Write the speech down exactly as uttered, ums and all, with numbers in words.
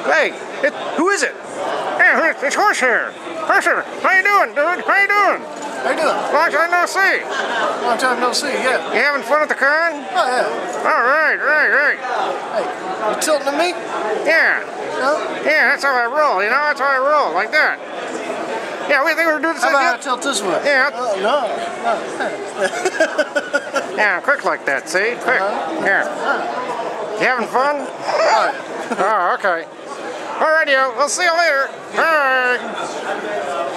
Hey, it, who is it? Hey, it's Horsehair. Horsehair, how you doing, dude? How you doing? How you doing? Long time no see. Long time no see, yeah. You having fun at the con? Oh, yeah. All right, right, right. Hey, you tilting at me? Yeah. No? Yeah, that's how I roll, you know? That's how I roll, like that. Yeah, we think we were doing the How same about I thing. tilt this way? Yeah. Oh, no. Yeah, quick like that, see? Quick. Uh-huh. Yeah. You having fun? All right. Oh, okay. All righty, we'll see you later. Bye.